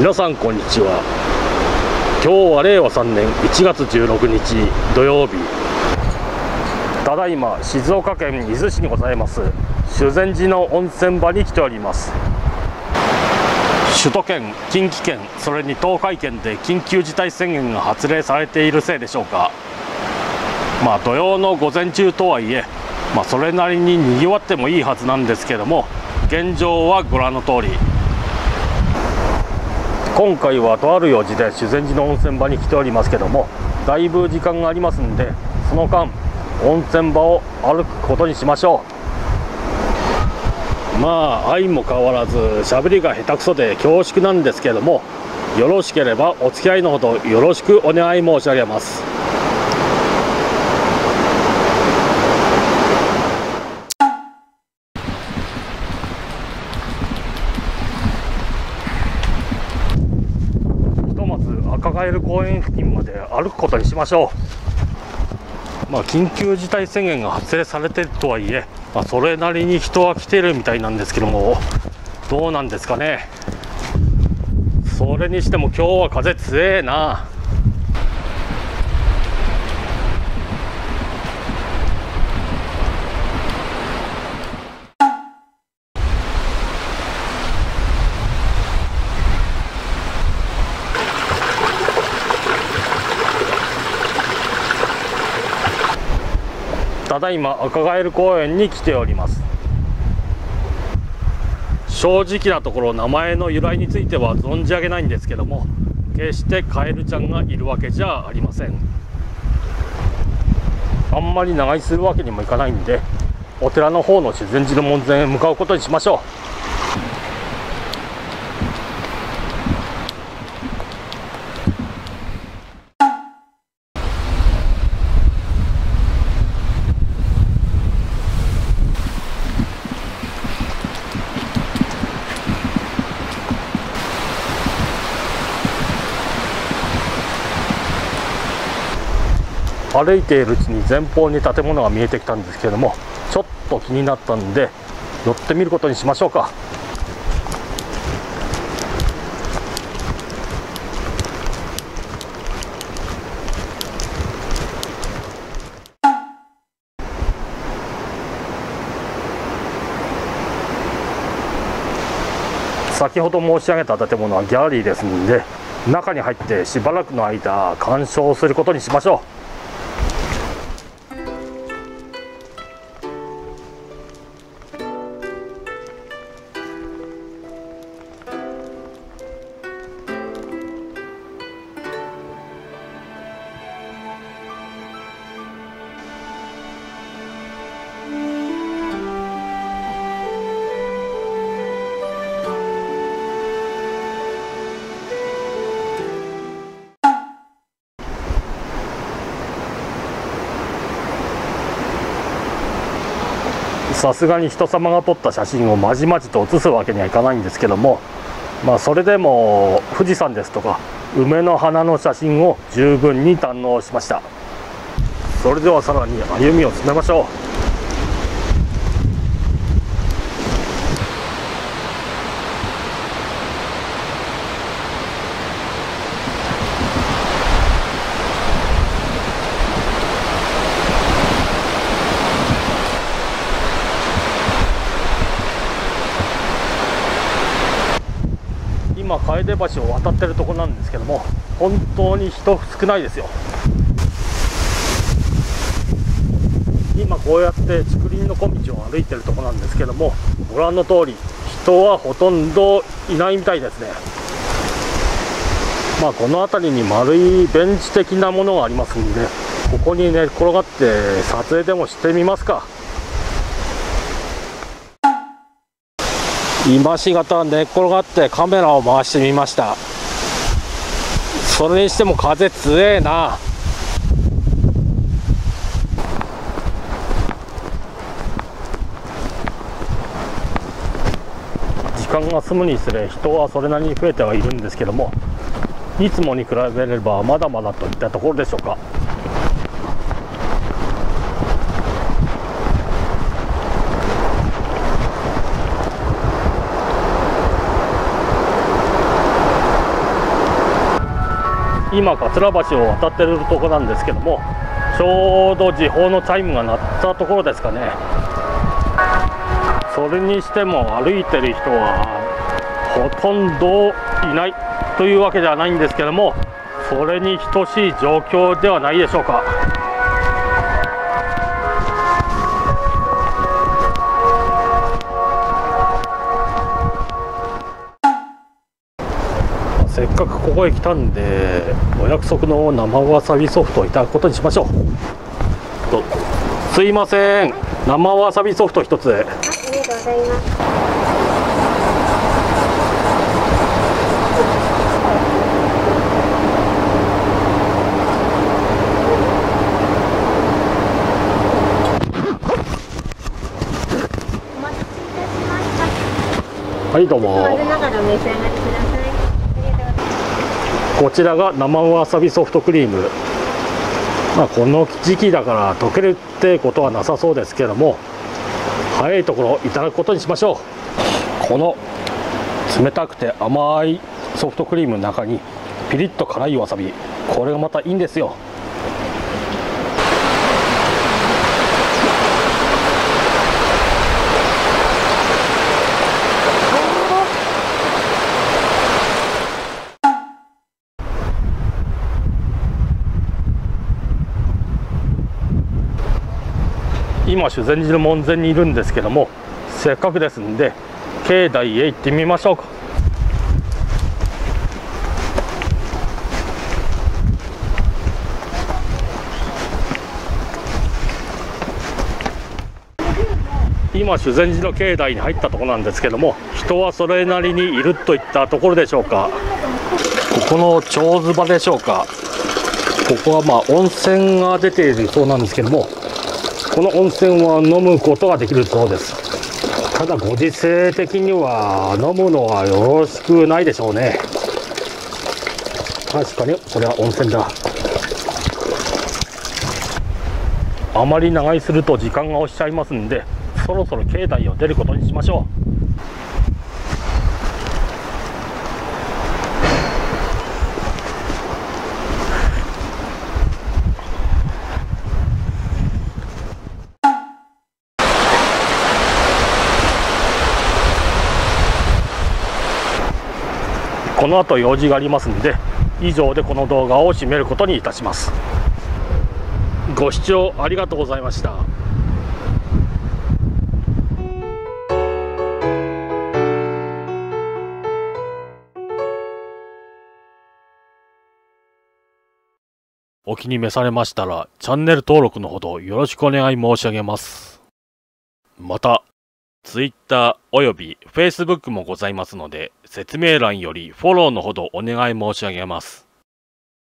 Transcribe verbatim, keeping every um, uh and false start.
皆さんこんにちは。今日はれいわさんねんいちがつじゅうろくにち土曜日。ただいま静岡県伊豆市にございます修善寺の温泉場に来ております。首都圏、近畿圏、それに東海圏で緊急事態宣言が発令されているせいでしょうか。まあ土曜の午前中とはいえ、まあ、それなりににぎわってもいいはずなんですけども、現状はご覧の通り。今回はとある用事で修善寺の温泉場に来ておりますけども、だいぶ時間がありますんで、その間温泉場を歩くことにしましょう。まあ相も変わらず喋りが下手くそで恐縮なんですけども、よろしければお付き合いのほどよろしくお願い申し上げます。赤ガエル公園付近まで歩くことにしましょう。まあ緊急事態宣言が発令されているとはいえ、まあ、それなりに人は来てるみたいなんですけども、どうなんですかね。それにしても今日は風強えな。ただいま赤ガエル公園に来ております。正直なところ名前の由来については存じ上げないんですけども、決してカエルちゃんがいるわけじゃありません。あんまり長居するわけにもいかないんで、お寺の方の修善寺の門前へ向かうことにしましょう。歩いているうちに前方に建物が見えてきたんですけれども、ちょっと気になったんで寄ってみることにしましょうか。先ほど申し上げた建物はギャラリーですので、中に入ってしばらくの間鑑賞することにしましょう。さすがに人様が撮った写真をまじまじと写すわけにはいかないんですけども、まあそれでも富士山ですとか梅の花の写真を十分に堪能しました。それではさらに歩みを進めましょう。今楓橋を渡ってるとこなんですけども、本当に人少ないですよ。今こうやって竹林の小道を歩いてるとこなんですけども、ご覧の通り人はほとんどいないみたいですね。まあこの辺りに丸いベンチ的なものがありますんで、ここに寝転がって撮影でもしてみますか。今しがた寝っ転がってカメラを回してみました。それにしても風強えな。時間が進むにつれ人はそれなりに増えてはいるんですけども、いつもに比べればまだまだといったところでしょうか。 今桂橋を渡ってるとこなんですけども、ちょうど時報のチャイムが鳴ったところですかね。それにしても歩いてる人はほとんどいないというわけではないんですけども、それに等しい状況ではないでしょうか。せっかくここへ来たんで、お約束の生わさびソフトをいただくことにしましょう。とすいません、生わさびソフト一つ。ありがとうございます。はい、どうも。こちらが生わさびソフトクリーム。まあこの時期だから溶けるってことはなさそうですけども、早いところいただくことにしましょう。この冷たくて甘いソフトクリームの中にピリッと辛いわさび、これがまたいいんですよ。今修善寺の門前にいるんですけども、せっかくですんで境内へ行ってみましょうか。今修善寺の境内に入ったところなんですけども、人はそれなりにいるといったところでしょうか。ここの長ズ場でしょうか。ここはまあ温泉が出ているそうなんですけども、この温泉は飲むことができるそうです。ただご時世的には飲むのはよろしくないでしょうね。確かにこれは温泉だ。あまり長居すると時間が押しちゃいますんで、そろそろ境内を出ることにしましょう。この後用事がありますんで、以上でこの動画を締めることにいたします。ご視聴ありがとうございました。お気に召されましたらチャンネル登録のほどよろしくお願い申し上げます。またTwitter および Facebook もございますので、説明欄よりフォローのほどお願い申し上げます。